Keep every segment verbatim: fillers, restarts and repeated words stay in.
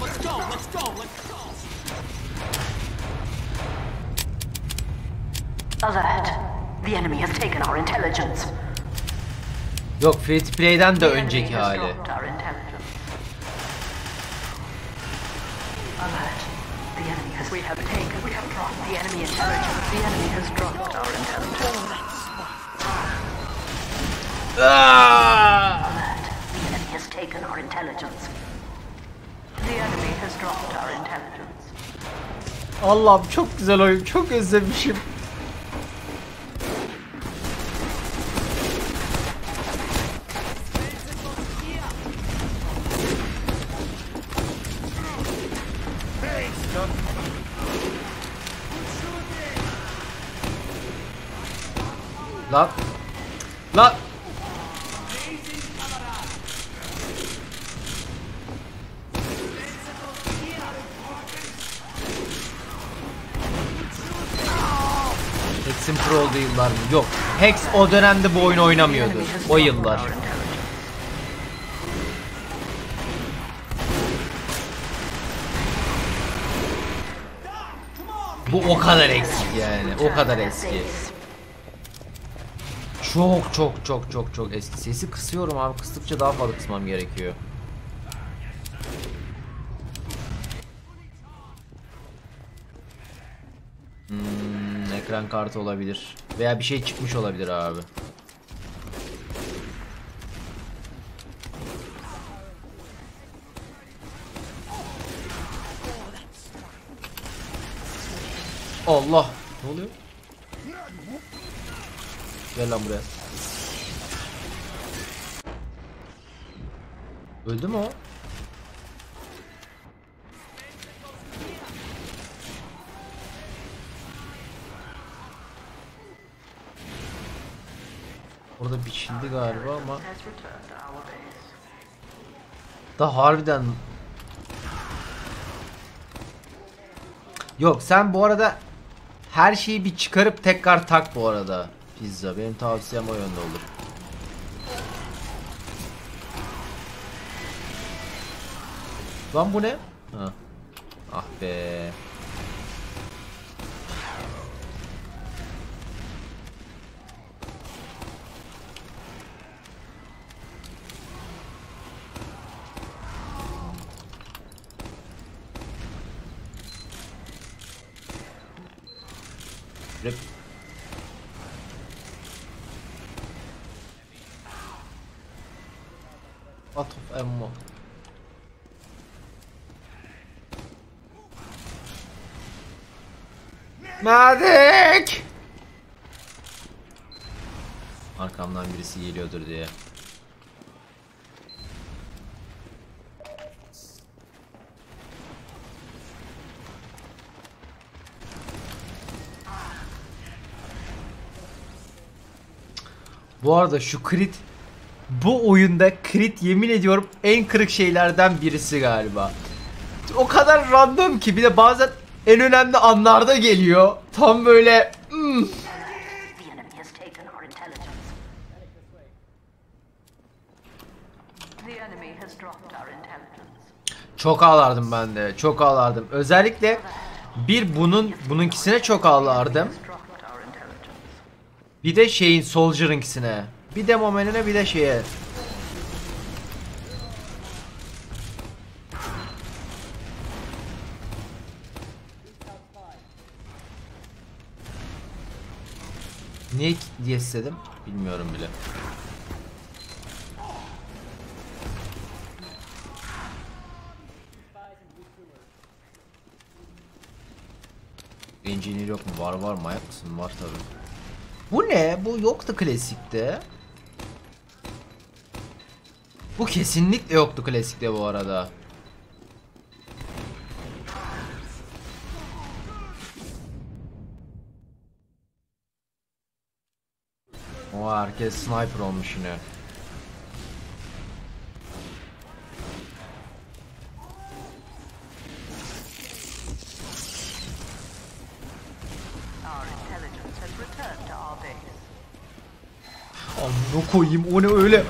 Alert. The enemy has taken our intelligence. Yok, Free to Play'den de önceki hali. Alert. The enemy has we have taken we have dropped the enemy intelligence. The enemy has dropped our intelligence. Ah! Alert. The enemy has taken our intelligence. The enemy has dropped our intelligence. Allah'ım çok güzel oyun. Çok özlemişim. Lan. Lan. Hex'in pro olduğu yıllar mı? Yok. Hex o dönemde bu oyunu oynamıyordu. O yıllar. Bu o kadar eksik yani. O kadar eski. Çok çok çok çok çok eski. Sesi kısıyorum abi. Kıstıkça daha fazla kısmam gerekiyor. Hmm, ekran kartı olabilir. Veya bir şey çıkmış olabilir abi. Allah. Ne oluyor? Gel lan buraya. Öldü mü o? Orada biçildi galiba ama da harbiden. Yok, sen bu arada her şeyi bir çıkarıp tekrar tak bu arada. Pizza benim tavsiyem o yönde olur. Lan bu ne? Ha. Ah be. Rip. At of ammo. Medik! Arkamdan birisi geliyordur diye. Bu arada şu crit, bu oyunda crit yemin ediyorum en kırık şeylerden birisi galiba. O kadar random ki, bir de bazen en önemli anlarda geliyor. Tam böyle mm. Çok ağlardım ben de. Çok ağlardım. Özellikle bir bunun bununkisine çok ağlardım. Bir de şeyin Soldier'ınkisine. Bir de Momen'ine, bir de şeye. Niye diye istedim bilmiyorum bile. Engineer yok mu? Var var, manyak mısın? Var tabi. Bu ne? Bu yoktu klasikte. Bu kesinlikle yoktu klasikte bu arada. O herkes sniper olmuş yine. Amına koyayım, o ne öyle?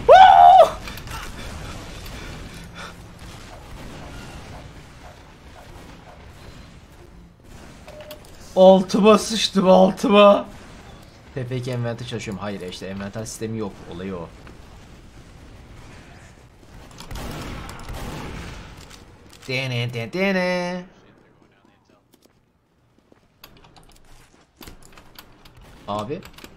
Altıma sıçtım, altıma. T F iki envanter çalışıyorum. Hayır işte envanter sistemi yok. Olayı o. Dene dene dene. Abi.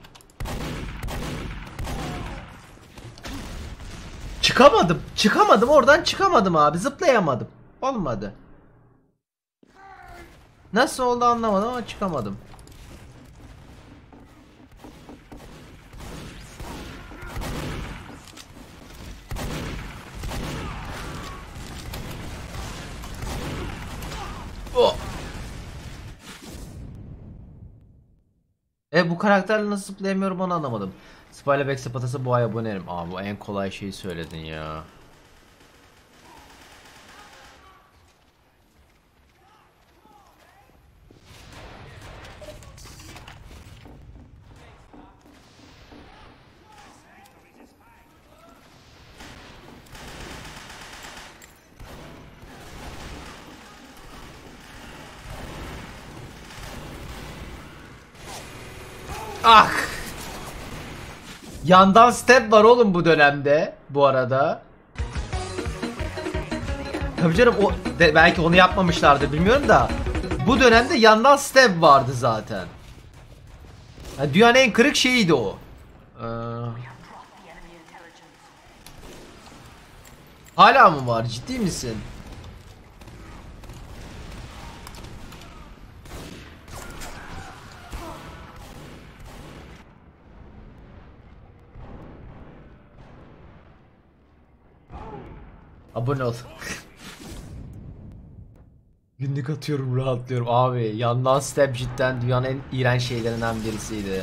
Çıkamadım. Çıkamadım. Oradan çıkamadım abi. Zıplayamadım. Olmadı. Nasıl oldu anlamadım ama çıkamadım. Oh. E bu karakterle nasıl zıplayamıyorum onu anlamadım. Spy'la back sapatası bu ay abonerim. Aa bu en kolay şeyi söyledin ya. Ah! Yandan step var oğlum bu dönemde bu arada. Tabii canım o de, belki onu yapmamışlardı bilmiyorum da bu dönemde yandan step vardı zaten. Yani dünyanın en kırık şeyiydi o. Ee, hala mı var? Ciddi misin? Abone ol. Günlük atıyorum rahatlıyorum abi. Yandan step cidden dünyanın en iğrenç şeylerinden birisiydi.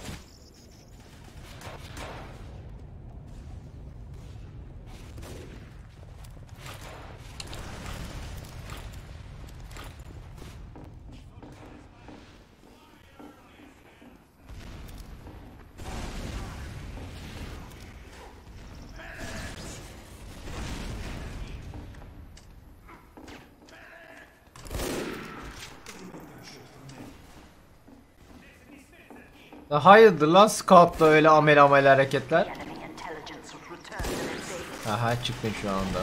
Ya hayırdır lan Scout'la öyle amel amel hareketler. Aha çıktın şu anda.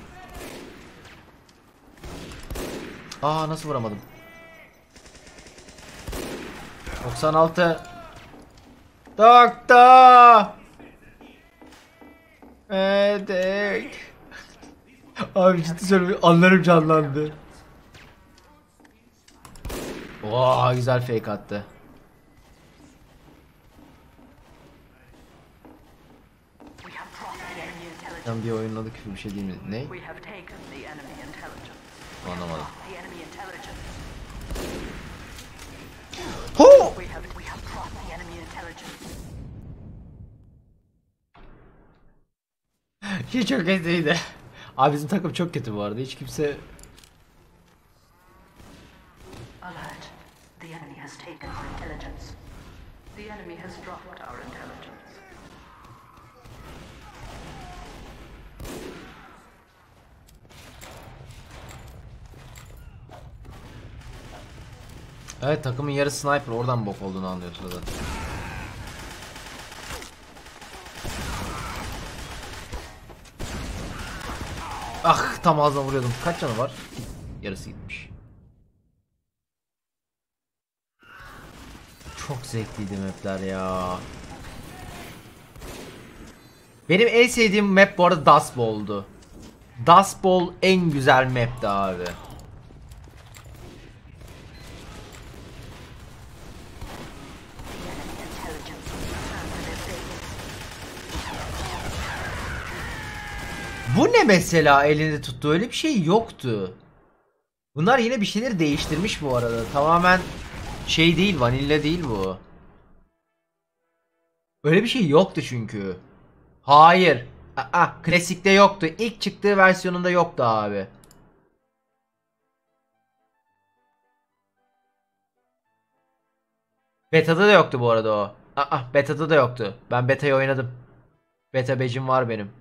Aa nasıl vuramadım? doksan altı. Doktor. Evet. Abi ciddi söylüyorum anlarım canlandı. Oo güzel fake attı. Tam bir oyunun adı küfür bir şey değil mi? Ne? Anlamadım. Ho! Şey çok kötüydü. Abi bizim takım çok kötü bu arada. Hiç kimse Alert. The enemy has taken our intelligence. The enemy has dropped our intelligence. evet takımın yarı sniper oradan bok olduğunu anlıyorsun zaten. Ah tam ağzına vuruyordum. Kaç canı var? Yarısı gitmiş. Çok zevkliydi mapler ya. Benim en sevdiğim map bu arada Dust Bowl'du. Dust Bowl en güzel map'ti abi. Bu ne mesela elinde tuttu öyle bir şey yoktu. Bunlar yine bir şeyleri değiştirmiş bu arada. Tamamen şey değil, vanilla değil bu. Öyle bir şey yoktu çünkü. Hayır. Aa, klasikte yoktu. İlk çıktığı versiyonunda yoktu abi. Beta'da da yoktu bu arada o. Aa, beta'da da yoktu. Ben beta'yı oynadım. Beta badge'im var benim.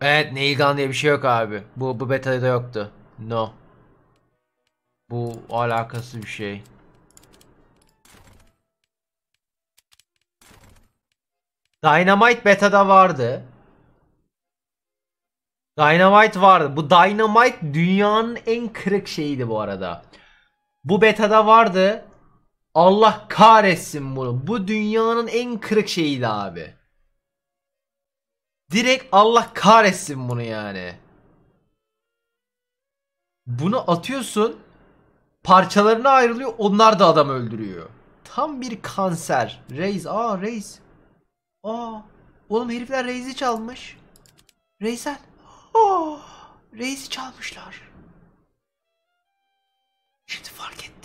Evet, nail gun diye bir şey yok abi. Bu bu beta'da yoktu. No. Bu alakası bir şey. Dynamite beta'da vardı. Dynamite vardı. Bu Dynamite dünyanın en kırık şeyiydi bu arada. Bu beta'da vardı. Allah kahretsin bunu. Bu dünyanın en kırık şeyiydi abi. Direkt Allah kahretsin bunu yani. Bunu atıyorsun. Parçalarına ayrılıyor. Onlar da adam öldürüyor. Tam bir kanser. Raze. Aa Raze. Aa. Oğlum herifler Raze'i çalmış. Raze'el. Oh. Raze'i çalmışlar. Şimdi fark ettim.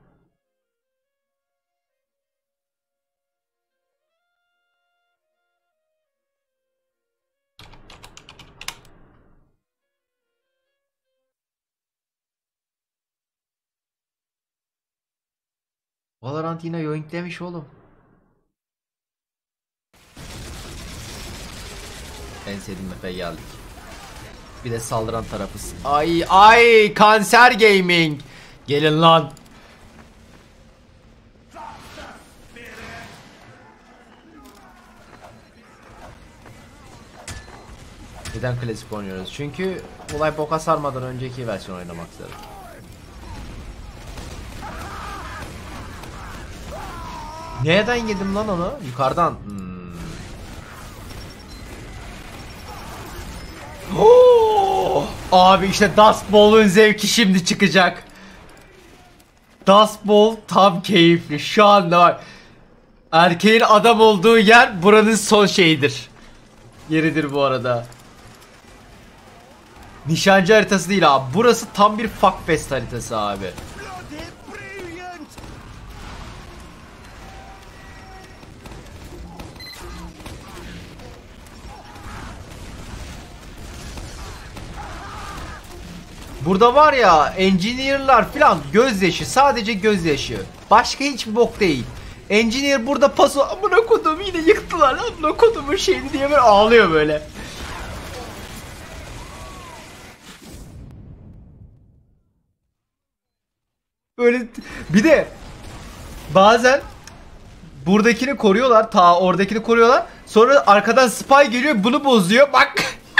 Valorant yine yoinklemiş oğlum. En sevdiğim map'e geldik. Bir de saldıran tarafız. Ay ay kanser gaming. Gelin lan. Neden klasik oynuyoruz? Çünkü olay boka sarmadan önceki versiyon oynamak istedim. Nereden yedim lan onu? Yukarıdan. Hmm. Oh! Abi işte Dust Bowl'un zevki şimdi çıkacak. Dust Bowl tam keyifli. Şu anda var. Erkeğin adam olduğu yer buranın son şeyidir. Yeridir bu arada. Nişancı haritası değil abi. Burası tam bir fuckfest haritası abi. Burada var ya engineer'lar filan gözyaşı, sadece gözyaşı. Başka hiçbir bok değil. Engineer burada paso amına kodum yine yıktılar amına kodumun şeyini diye böyle ağlıyor böyle. Böyle bir de bazen buradakini koruyorlar, ta oradakini koruyorlar. Sonra arkadan spy geliyor, bunu bozuyor. Bak.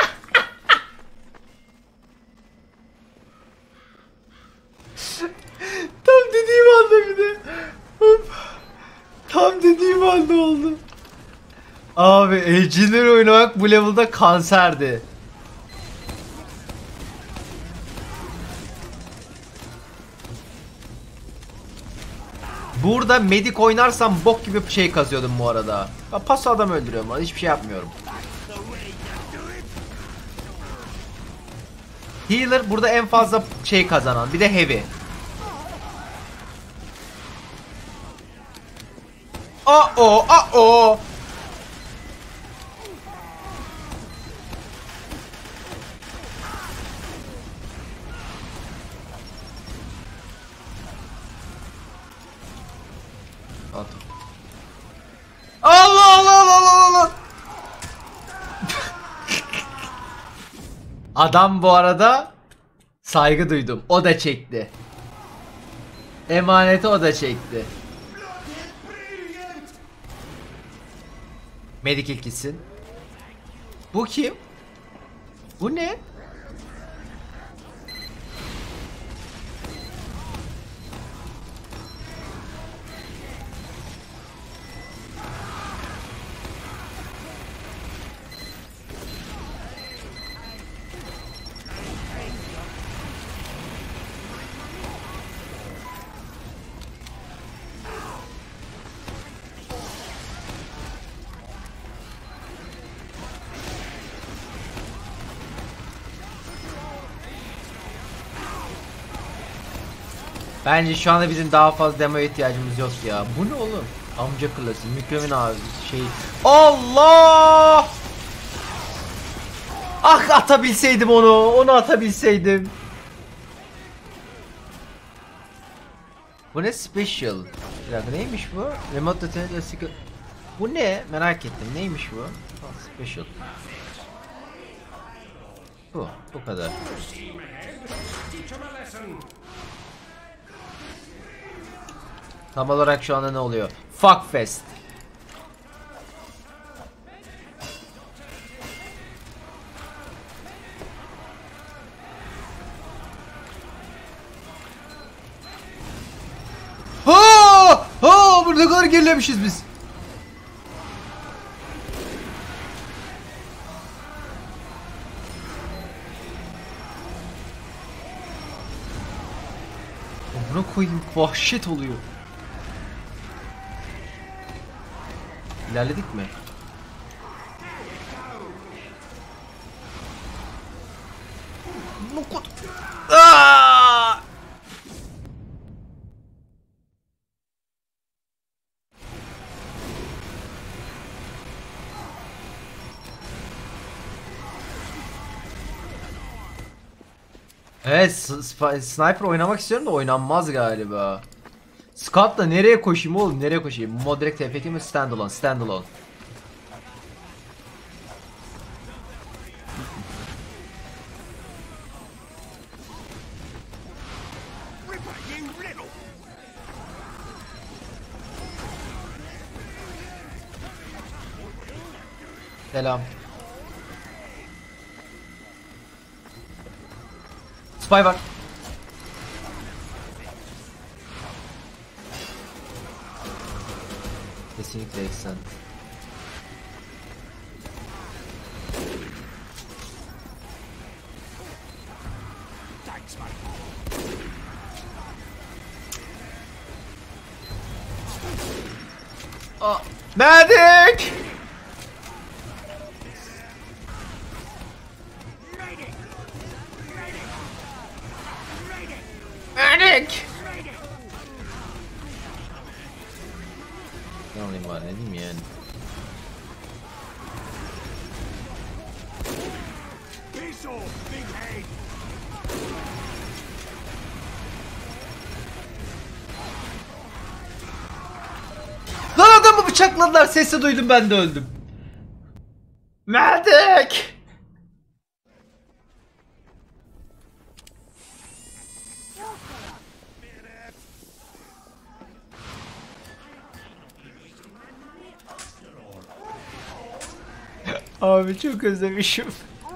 Tam dediğim anda bir de. Tam dediğim anda oldu. Abi engineer oynamak bu level'da kanserdi. Burada medik oynarsam bok gibi bir şey kazıyordum bu arada. Ben paso adam öldürüyorum ama hiçbir şey yapmıyorum. Healer burada en fazla şey kazanan, bir de heavy. Aa o, aa o. Allah Allah Allah Allah Allah. Adam bu arada saygı duydum. O da çekti. Emaneti o da çekti. Medik ilk gitsin. Bu kim? Bu ne? Bence şu anda bizim daha fazla demo ihtiyacımız yok ya. Bu ne oğlum? Amca klası, mükremin abi şey. Allah! Ah atabilseydim onu, onu atabilseydim. Bu ne special? Bir dakika neymiş bu? Remote detector. Bu ne? Merak ettim. Neymiş bu? Oh, special. Bu. Bu kadar. Tam olarak şu anda ne oluyor? Fuck fest. Ha! Ha! Bu ne kadar gerilemişiz biz. Buna koyayım, vahşet oluyor. İlerledik mi? Nokut. Aa! Evet, sniper oynamak istiyorum da oynanmaz galiba. Scout'la nereye koşayım oğlum? Nereye koşayım? Mod direkt T F K mi? Standalone, standalone. Selam. Spy var. Kesinlikle eksen. Aa, Medic! Medic! Ne alayım bari, ne diyeyim yani? Lan adamı bıçakladılar, sesi duydum, ben de öldüm. Medic! Abi çok özlemişim.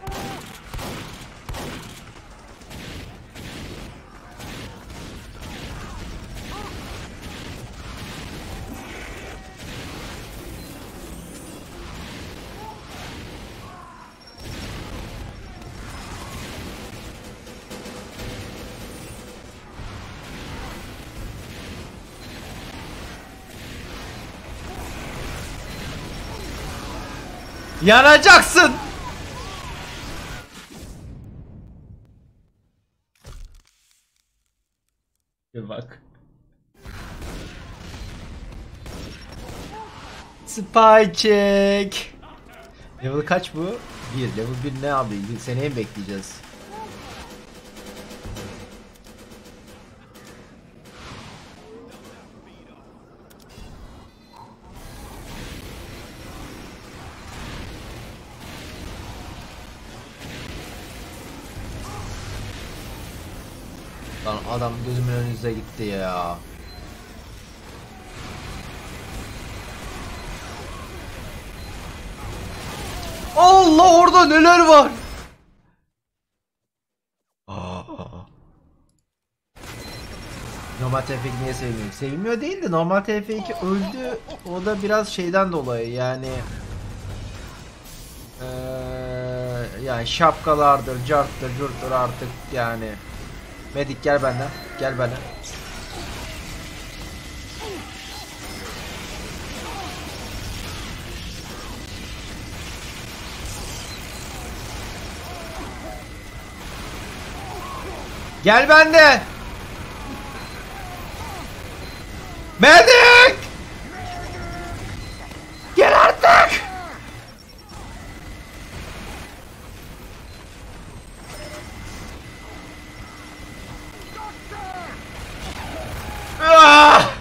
Yanacaksın. Bir bak. Spy check. Level kaç bu? bir. Level bir ne abi? Seneye mi bekleyeceğiz? Lan adam gözümün önünüze gitti ya. Allah, orada neler var? Aa. Normal T F iki niye sevmiyor? Sevilmiyor değil de normal T F iki öldü. O da biraz şeyden dolayı yani. Ee, yani şapkalardır, carttır, curttur artık yani. Medik gel benden, gel benden. Gel bende. Medik! Gel artık! Ah!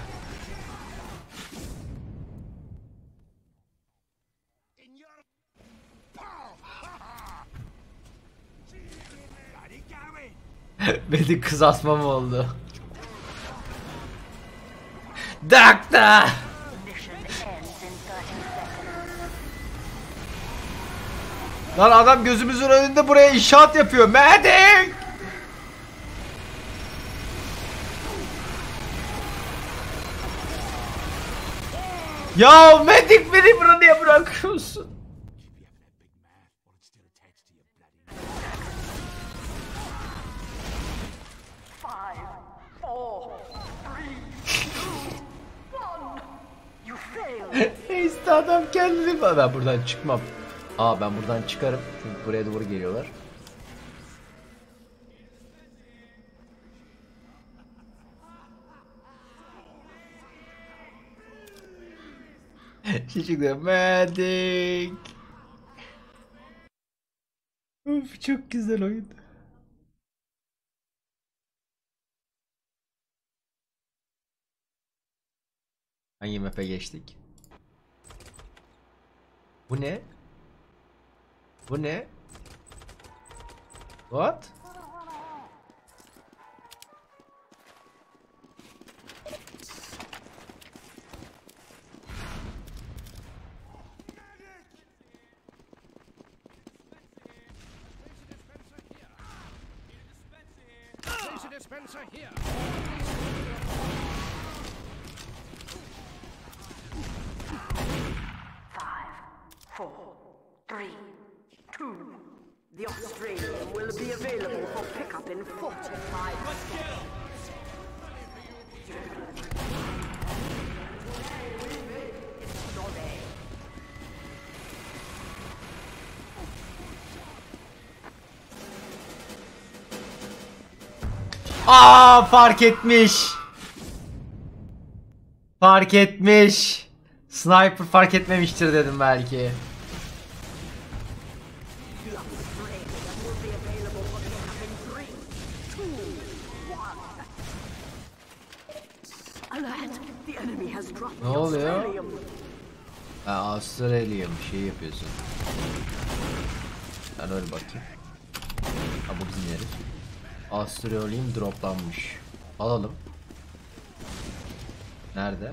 Benim kızartma mı oldu? Dakta! Mission ends in thirty seconds. Lan adam gözümüzün önünde buraya inşaat yapıyor. Medic! Ya Medic beni buraya bırakıyorsun? Five, four, three, two, one. You failed. İşte adam kendini... Ben buradan çıkmam. Aa ben buradan çıkarım. Çünkü buraya doğru geliyorlar. Çocuklar Medic. Of çok güzel oyun. Hangi map'e geçtik? Bu ne? Bu ne? What? Dispenser here. Five, four, three, two. The Australian will be available for pickup in forty-five seconds. Aa fark etmiş. Fark etmiş. Sniper fark etmemiştir dedim belki. Alert! The enemy has dropped Ne the oluyor? Australian. Ha Avustralya'm şey yapıyorsun. Ben öyle bakayım. Ha bu bizim yeriz. Avustralya'm droplanmış. Alalım. Nerede?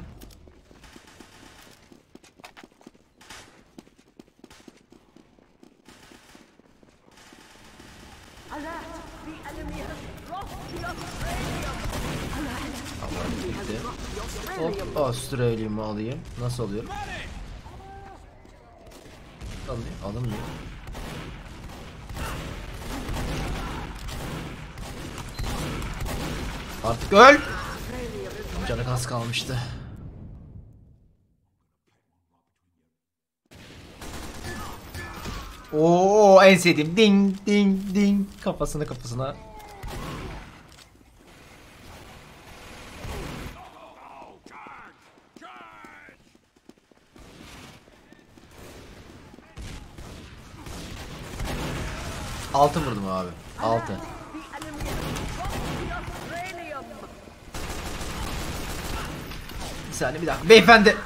Alert! The enemy has dropped the Australian. Alert! Tamam gitti. The Australian. Hop Avustralya'mı alayım. Nasıl alıyorum? Alınmıyor. Alınmıyor. Artık öl! Canı az kalmıştı. Oo en sevdiğim ding ding ding kafasını kafasına. Altı vurdum abi. Altı. The enemy has dropped the Australian. Bir saniye bir dakika. Beyefendi.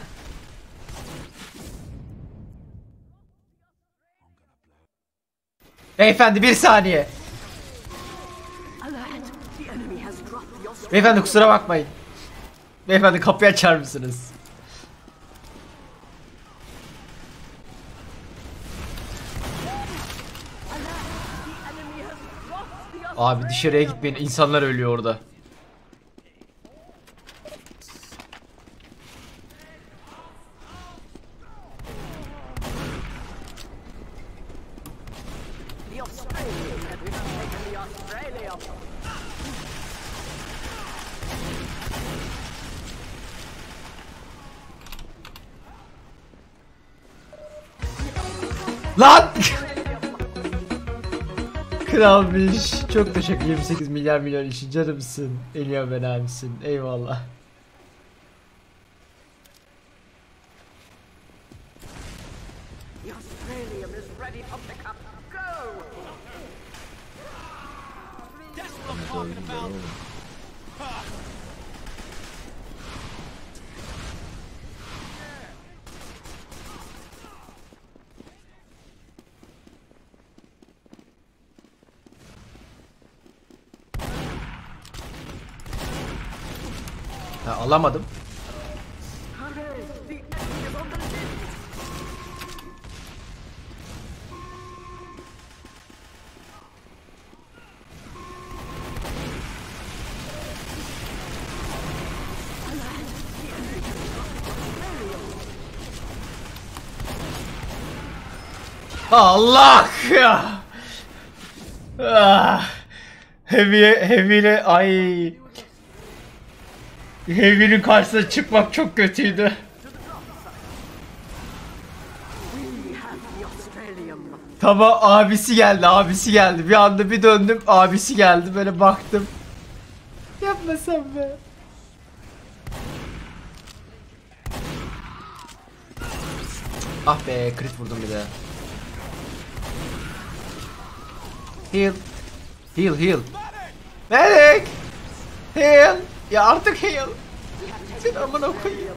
Beyefendi bir saniye. Alert! The enemy has dropped the Australian. Beyefendi kusura bakmayın. Beyefendi kapıyı açar mısınız? Abi dışarıya gitmeyin. İnsanlar ölüyor orada. The Australian has taken the Australian. Lan! Kralmış. Çok teşekkür yirmi sekiz milyar milyon için canımsın. Elia ben abisin. Eyvallah. The Australian is ready for pickup. Go! Ha, alamadım. Hooray! The enemy is on the lift! Allah ya. Ah. Heavy Heavy'le ay. Heavy'nin karşısına çıkmak çok kötüydü. We have the Australium. Tamam, abisi geldi, abisi geldi. Bir anda bir döndüm, abisi geldi. Böyle baktım. Yapmasam be. Ah be, crit vurdum bir de. Heal. Heal, heal. Medic! Heal! Ya artık heal. Sen amına koyayım.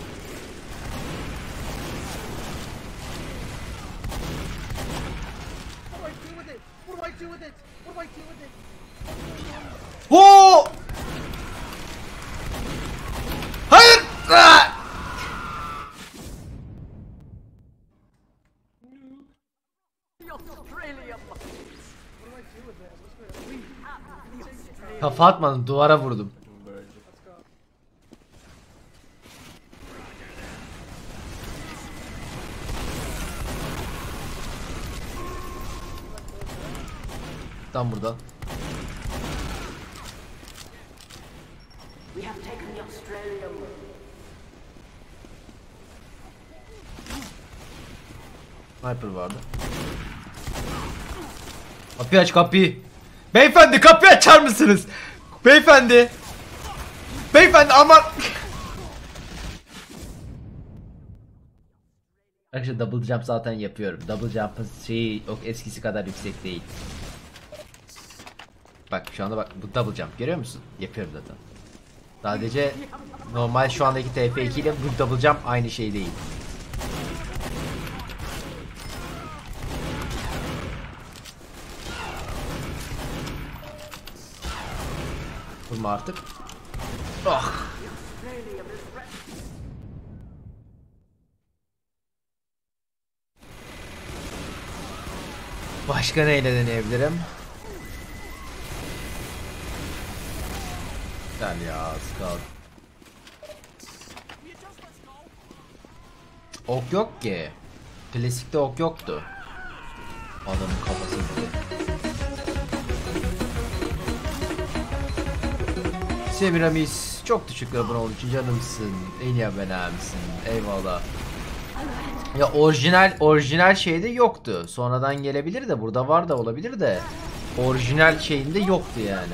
Ho! Hayır! Ah! The Australium. Kafa atmadım, duvara vurdum. Tam buradan. We have taken the Australium. Sniper vardı. Kapıyı aç, kapıyı. Beyefendi, kapıyı açar mısınız? Beyefendi. Beyefendi aman. Arkadaşlar double jump zaten yapıyorum. Double jump'ın şeyi yok, eskisi kadar yüksek değil. Bak şu anda bak, bu double jump görüyor musun? Yapıyorum zaten. Sadece normal şu andaki T F iki ile bu double jump aynı şey değil. Vurma artık. Oh. Başka neyle deneyebilirim? Gel ya, az kaldı. Ok yok ki. Klasikte ok yoktu. Adamın kafası gibi. Semiramis, çok teşekkür abone olduğun için, canımsın. En iyi abonemsin. Eyvallah. Ya orijinal orijinal şeyde yoktu. Sonradan gelebilir de, burada var da olabilir de. Orijinal şeyinde yoktu yani.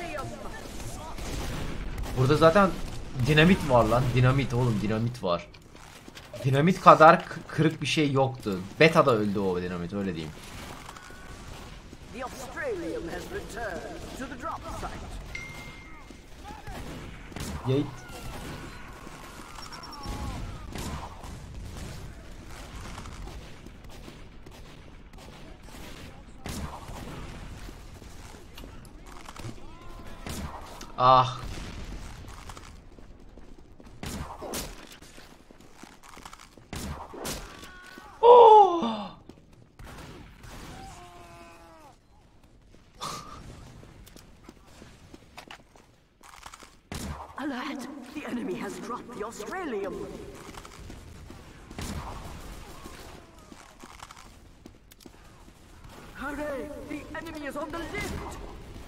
Burada zaten dinamit var lan. Dinamit oğlum, dinamit var. Dinamit kadar kırık bir şey yoktu. Beta'da öldü o dinamit, öyle diyeyim. The Australium has returned to the drop site. Yeet. Ah. Oh. Alert! The enemy has dropped the Australium. Hooray! The enemy is on the lift.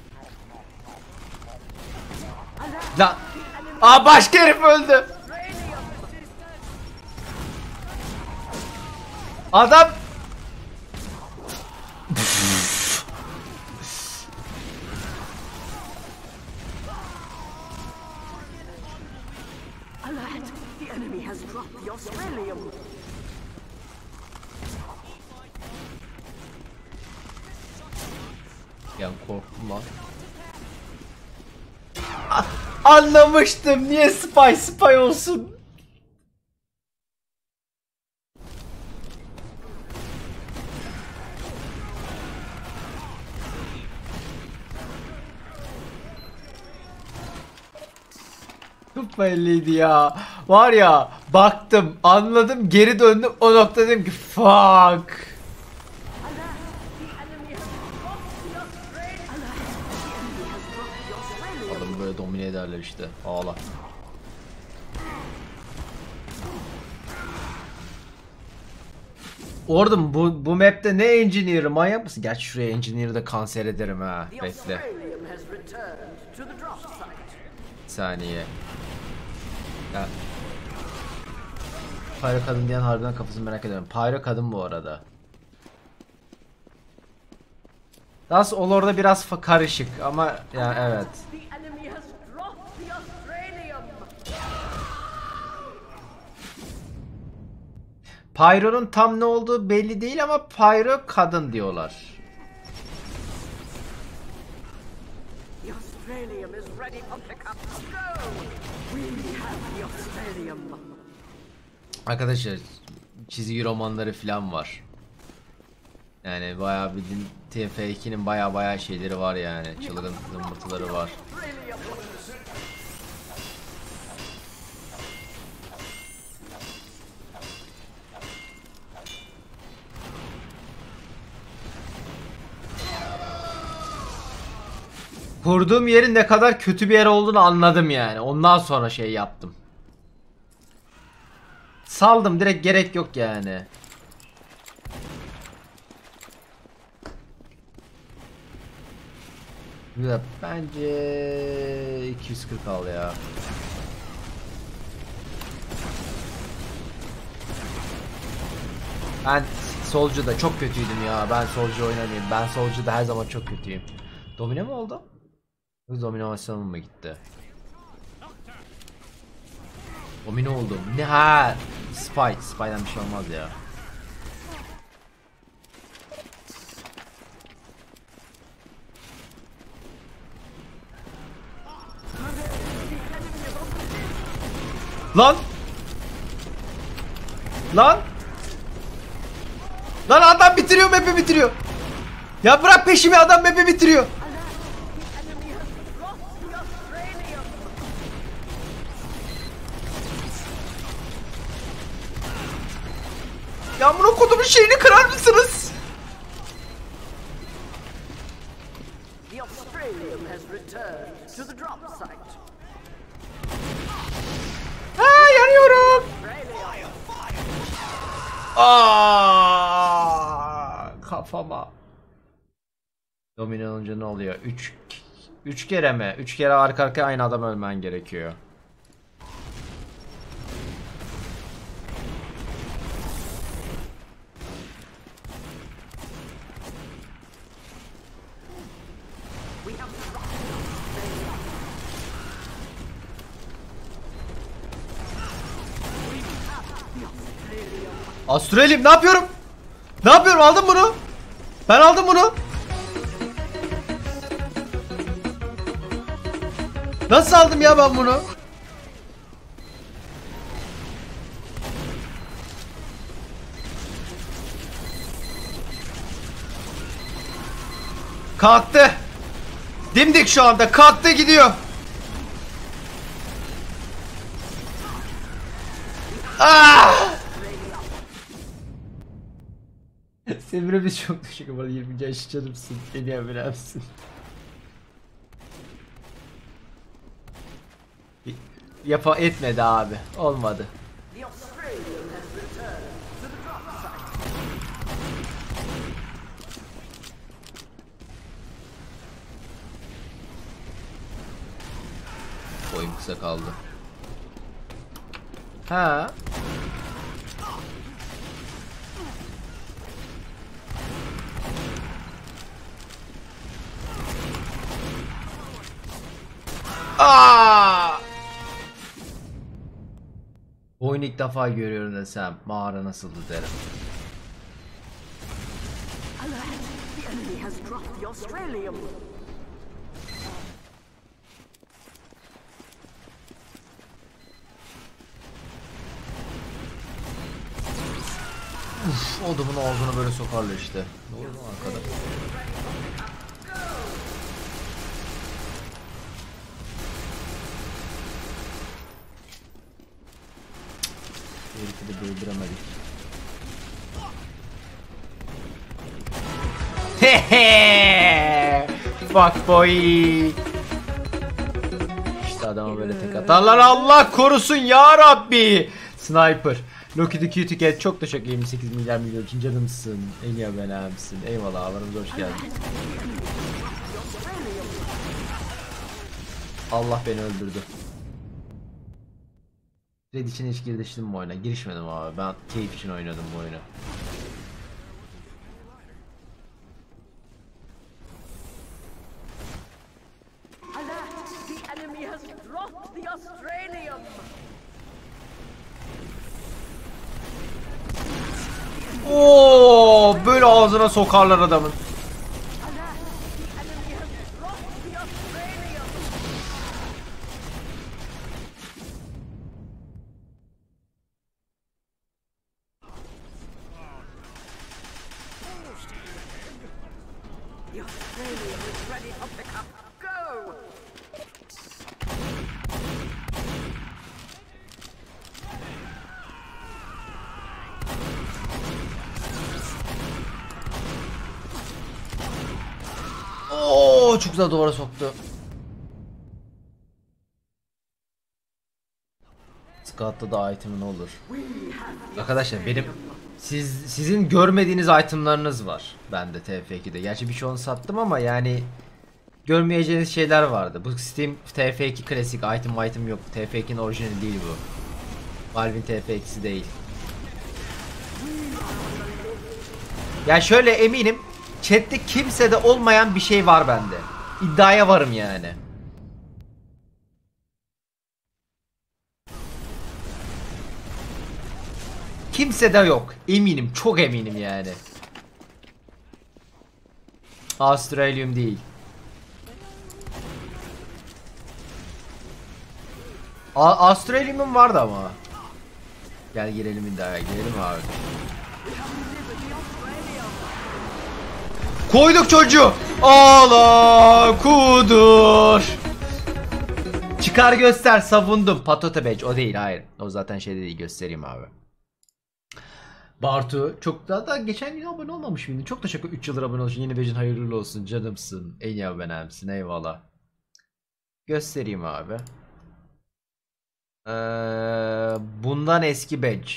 Alert! Lan. Aa, başka herif öldü. Adam. Alert! The enemy has dropped the Australium. Ya korktum lan. Ah, anlamıştım. Niye spy spy olsun? Çok belliydi ya. Var ya, baktım, anladım, geri döndüm, o nokta dedim ki fuck. Adamı böyle domine ederler işte. Ağla. Orada bu bu map'te ne engineer'ı, manyak mısın? Gerçi şuraya engineer'ı da kanser ederim ha. Bekle. Bir saniye. Ya. Pyro kadın diyen harbiden kafasını merak ediyorum. Pyro kadın bu arada. Nasıl olur orada biraz karışık ama ya yani evet. Pyro'nun tam ne olduğu belli değil ama Pyro kadın diyorlar. Arkadaşlar çizgi romanları falan var. Yani bayağı bildiğin T F iki'nin bayağı bayağı şeyleri var yani. Çılgın zımbırtıları var. Kurduğum yerin ne kadar kötü bir yer olduğunu anladım yani. Ondan sonra şey yaptım. Saldım direkt, gerek yok yani. Güzel. Bence iki yüz kırk al ya. Ben Soldier'da çok kötüydüm ya. Ben Soldier oynamayayım. Ben Soldier'da her zaman çok kötüyüm. Domine mi oldu? Dominasyonum mu gitti? Domine oldu. Ne ha? Spy. Spy'den bir şey olmaz ya. Lan! Lan! Lan adam bitiriyor, map'i bitiriyor. Ya bırak peşimi, adam map'i bitiriyor. Ya bunu kodumun şeyini kırar mısınız? Aa, yanıyorum. Aa, kafama. Domine olunca ne oluyor? üç üç kere mi? üç kere arka arkaya aynı adam ölmen gerekiyor. Astralim ne yapıyorum? Ne yapıyorum? Aldım bunu. Ben aldım bunu. Nasıl aldım ya ben bunu? Kalktı. Dimdik şu anda. Kalktı gidiyor. Ah! Semire biz çok teşekkür ederim. yirmi yaş canımsın. Beni ömremsin. Yapa etmedi abi. Olmadı. Oyun kısa kaldı. Ha. Aa! Oyunu ilk defa görüyorum desem mağara nasıldı derim. Uf, odumun ağzına böyle sokarlar işte. Ne oldu lan arkada? Herifi de öldüremedik. Hehe. Fuck boy. İşte adama böyle tek atarlar. Allah korusun ya Rabbi. Sniper. Loki the Cutie Cat çok teşekkür ederim. yirmi sekiz milyar milyon için canımsın. En iyi abonemsin. Eyvallah, aramıza hoş geldin. Allah beni öldürdü. Red için hiç giriştim bu oyuna. Girişmedim abi. Ben keyif için oynadım bu oyunu. Alert! The enemy has dropped the Australium! Oo, böyle ağzına sokarlar adamın. The Australium is ready to pick up. Go! Oo, çok güzel duvara soktu. Scott'ta da item'ın olur. Arkadaşlar benim siz sizin görmediğiniz itemlarınız var bende T F ikide. Gerçi birçoğunu sattım ama yani görmeyeceğiniz şeyler vardı. Bu Steam T F iki klasik item item yok. T F ikinin orijinali değil bu. Valve'in T F ikisi değil. Ya şöyle eminim chat'te kimsede olmayan bir şey var bende. İddiaya varım yani. Kimsede yok. Eminim, çok eminim yani. Australium değil. A Australium'un vardı ama. Gel girelim iddiaya, girelim abi. Koyduk çocuğu. Allah kudur. Çıkar göster, savundum. Patota Badge o değil, hayır. O zaten şey değil, göstereyim abi. Bartu çok daha, daha geçen gün abone olmamış mıydın? Çok teşekkür, üç yıldır abone olsun. Yeni Badge'in hayırlı olsun, canımsın. En iyi abonemsin, eyvallah. Göstereyim abi. Ee, bundan eski badge.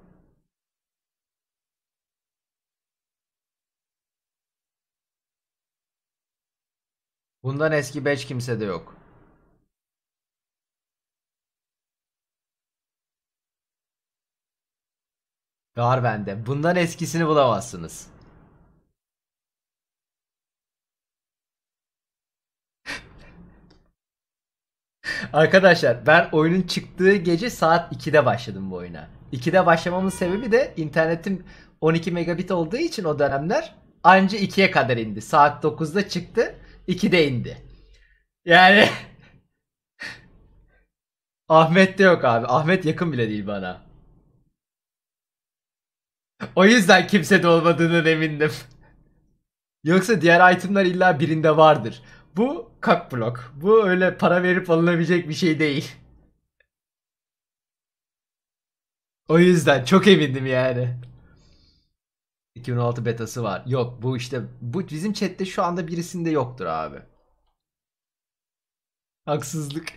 Bundan eski badge kimsede yok. Var bende. Bundan eskisini bulamazsınız. Arkadaşlar ben oyunun çıktığı gece saat ikide başladım bu oyuna. ikide başlamamın sebebi de internetim on iki megabit olduğu için o dönemler anca ikiye kadar indi. Saat dokuzda çıktı, ikide indi. Yani Ahmet de yok abi. Ahmet yakın bile değil bana. O yüzden kimsede olmadığından emindim. Yoksa diğer itemler illa birinde vardır. Bu kak blok. Bu öyle para verip alınabilecek bir şey değil. O yüzden çok emindim yani. iki bin on altı betası var. Yok bu işte, bu bizim chatte şu anda birisinde yoktur abi. Haksızlık.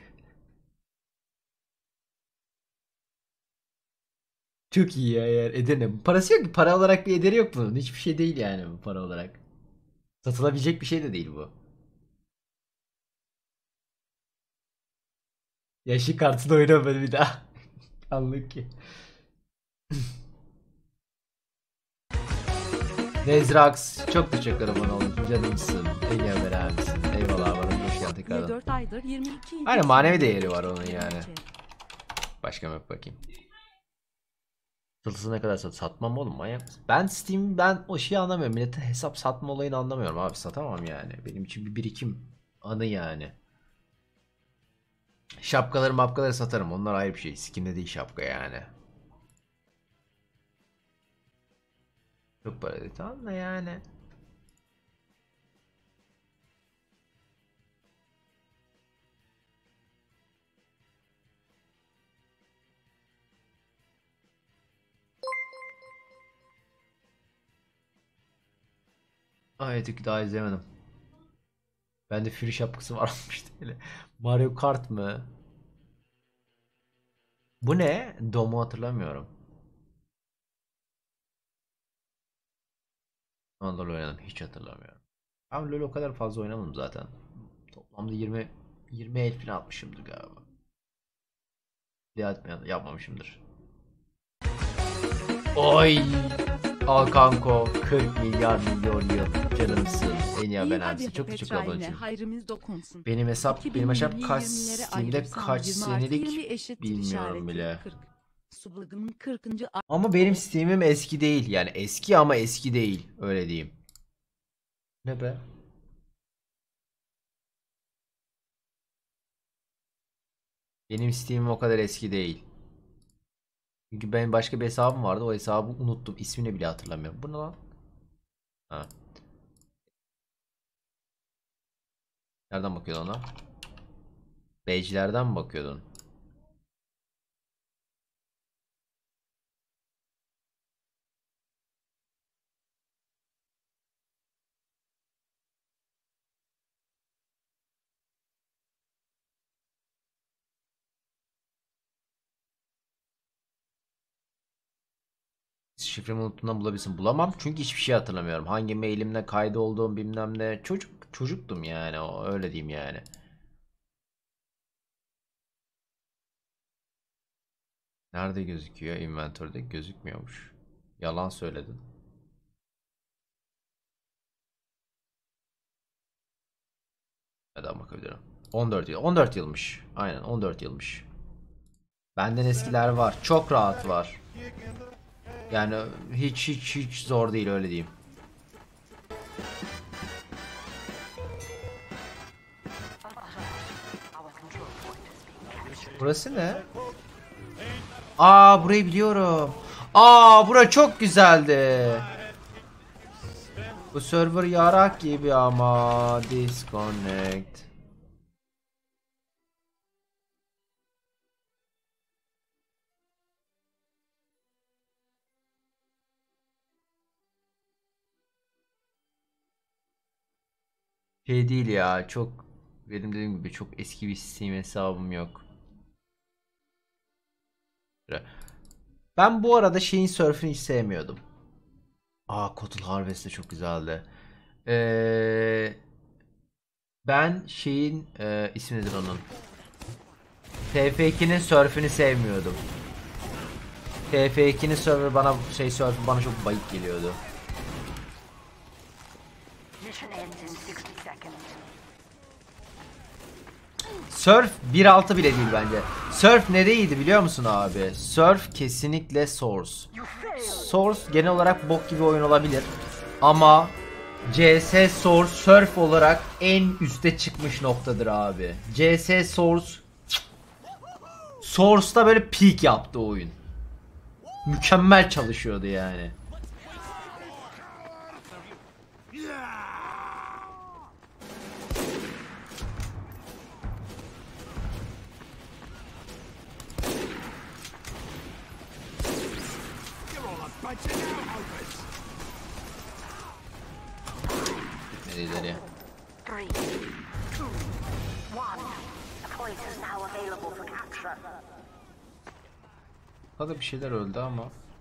Çok iyi ya, eğer edene. Parası yok ki. Para olarak bir ederi yok bunun. Hiçbir şey değil yani bu para olarak. Satılabilecek bir şey de değil bu. Yaşı kartını oynamadı bir daha. Anlık ki. Nezrax çok teşekkür ederim bana olun. Canımsın. En iyi haber misin? Eyvallah, bana hoş geldin tekrardan. dört aydır yirmi iki. Aynen, manevi değeri var onun yani. Başka mı bakayım. Satılsa ne kadar sat? Satmam oğlum, manyak mısın? Ben Steam, ben o şeyi anlamıyorum. Millete hesap satma olayını anlamıyorum abi. Satamam yani. Benim için bir birikim anı yani. Şapkaları mapkaları satarım. Onlar ayrı bir şey. Steam'de değil şapka yani. Çok para değil, tamam da yani. Ay, daha izlemedim. Bende Fury şapkası varmış öyle. Mario Kart mı? Bu ne? Dom'u hatırlamıyorum. Ama LoL oynadım, hiç hatırlamıyorum. Ama LoL o kadar fazla oynamadım zaten. Toplamda yirmi yirmi el falan atmışımdır galiba. Yapmayan yapmamışımdır. Oy! Al kanko kırk milyar milyon yıl canımsın. En iyi ben abisi. Çok teşekkür ederim. Benim hesap benim hesap kaç Steam'de kaç senelik bilmiyorum bile. Ama benim Steam'im eski değil yani eski ama eski değil öyle diyeyim. Ne be? Benim Steam'im o kadar eski değil. Çünkü benim başka bir hesabım vardı. O hesabı unuttum. İsmini bile hatırlamıyorum. Bu ne lan? Ha. Nereden bakıyordun ona? Badge'lerden mi bakıyordun? Şifremi unuttuğumdan bulabilirsin. Bulamam çünkü hiçbir şey hatırlamıyorum. Hangi mailimle kaydı olduğum bilmem ne. Çocuk çocuktum yani o öyle diyeyim yani. Nerede gözüküyor? Inventory'de gözükmüyormuş. Yalan söyledin. Neden bakabilirim? on dört yıl. on dört yılmış. Aynen on dört yılmış. Benden eskiler var. Çok rahat var. Yani hiç hiç hiç zor değil öyle diyeyim. Burası ne? Aa burayı biliyorum. Aa bura çok güzeldi. Bu server yarak gibi ama disconnect. Şey değil ya çok benim dediğim gibi çok eski bir Steam hesabım yok. Ben bu arada şeyin surf'ünü hiç sevmiyordum. Aa Cotton Harvest de çok güzeldi. Ee, ben şeyin e, ismi nedir onun? T F ikinin surf'ünü sevmiyordum. T F ikinin surf'ü bana şey surf'ü bana çok bayık geliyordu. Surf bir altı bile değil bence. Surf nereydi biliyor musun abi? Surf kesinlikle Source. Source genel olarak bok gibi oyun olabilir. Ama C S Source Surf olarak en üste çıkmış noktadır abi. C S Source Source'da böyle peak yaptı oyun. Mükemmel çalışıyordu yani. İleri. Burada bir şeyler öldü ama.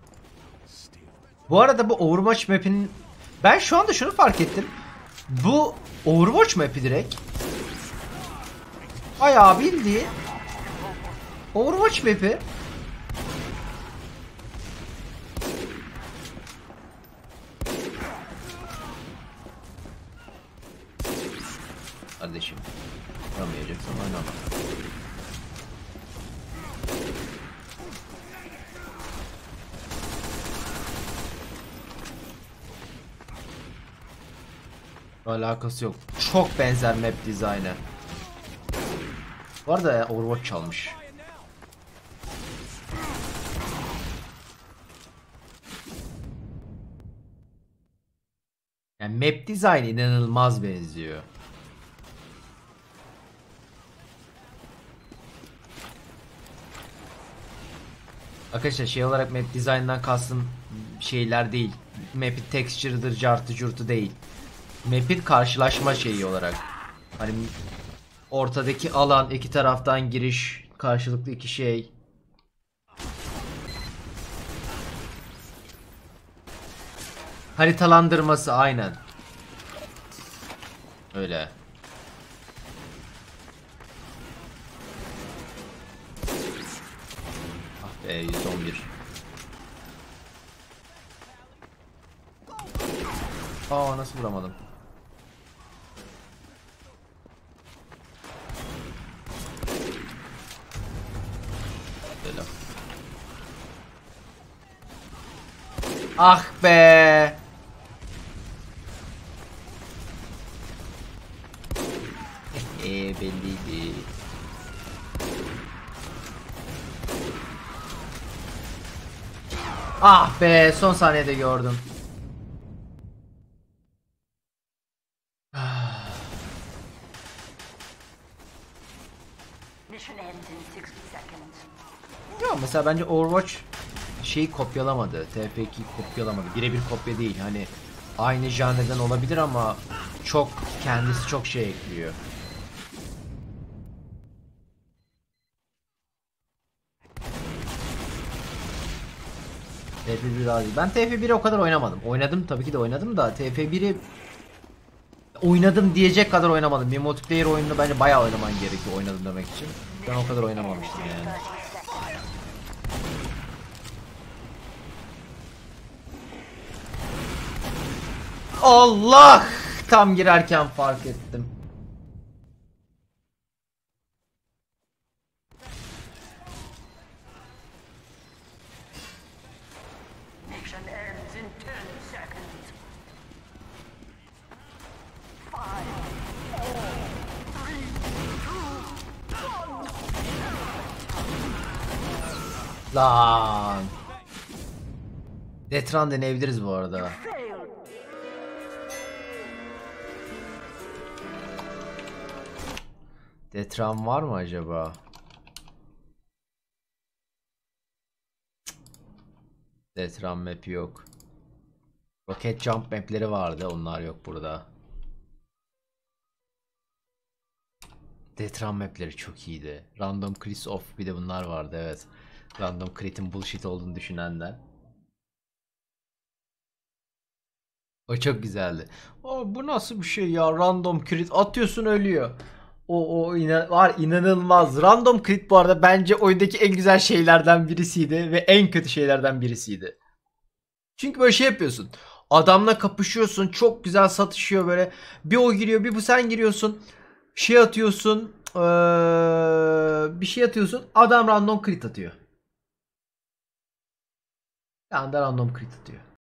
Bu arada bu Overwatch map'in ben şu anda şunu fark ettim. Bu Overwatch map'i direkt bayağı bildiğin Overwatch map'i. Kardeşim yapamayacaksan oynama. Alakası yok. Çok benzer map dizaynı. Bu arada Overwatch çalmış. Yani map dizaynı inanılmaz benziyor. Arkadaşlar şey olarak map design'dan kastım şeyler değil. Map'in texture'ıdır, cartı curtu değil. Map'in karşılaşma şeyi olarak. Hani ortadaki alan, iki taraftan giriş, karşılıklı iki şey. Haritalandırması aynen. Öyle. Ah be, yüz on bir. Aa, nasıl vuramadım? Böyle. Ah be. Eee belliydi. Ah be, son saniyede gördüm. Mission ends in sixty seconds. Ya mesela bence Overwatch şeyi kopyalamadı. T F iki'yi kopyalamadı. Birebir kopya değil. Hani aynı janreden olabilir ama çok kendisi çok şey ekliyor. T F bir daha değil. Ben T F bir'i o kadar oynamadım. Oynadım tabii ki de oynadım da T F bir'i oynadım diyecek kadar oynamadım. Bir multiplayer oyununu bence bayağı oynaman gerekiyor oynadım demek için. Ben o kadar oynamamıştım yani. Allah! Tam girerken fark ettim. Mission ends in ten seconds. Five, four, three, two, one. Lan. Detran deneyebiliriz bu arada. Failed. Detran var mı acaba? Detran map yok. Rocket jump mapleri vardı, onlar yok burada. Detran mapleri çok iyiydi. Random Crit of, bir de bunlar vardı, evet. Random Crit'in bullshit olduğunu düşünenler. O çok güzeldi. O, bu nasıl bir şey ya? Random crit atıyorsun, ölüyor. O o inan var, inanılmaz. Random crit bu arada bence oyundaki en güzel şeylerden birisiydi ve en kötü şeylerden birisiydi. Çünkü böyle şey yapıyorsun. Adamla kapışıyorsun. Çok güzel satışıyor böyle. Bir o giriyor, bir bu sen giriyorsun. Şey atıyorsun. Ee, bir şey atıyorsun. Adam random crit atıyor. Bir anda random crit atıyor.